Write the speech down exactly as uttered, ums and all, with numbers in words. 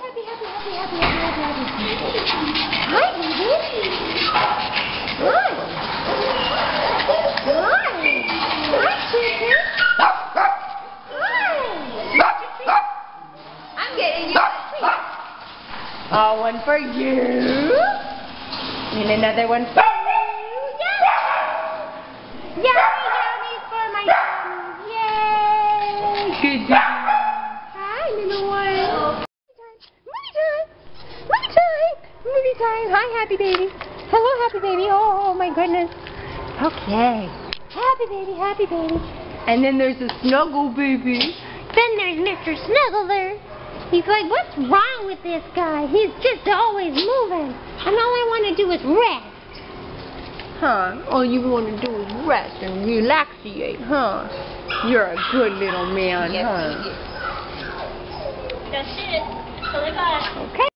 happy, happy, happy, happy, happy, happy, happy. Hi, baby. Hi. Hi. Hi, chicken. Hi. I'm getting you a treat. Oh, one for you. And another one for you. Yummy! Yummy for my tummy. Yay! Good job. Hi, little one. Movie time. Movie time. Movie time. Hi, happy baby. Hello, happy baby. Oh, my goodness. Okay. Happy baby, happy baby. And then there's the snuggle baby. Then there's Mister Snuggler. He's like, what's wrong with this guy? He's just always moving. And all I want to do is rest. Huh? All you want to do is rest and relaxiate, huh? You're a good little man, Yes, huh? yes. That's it. That's all I got. Okay.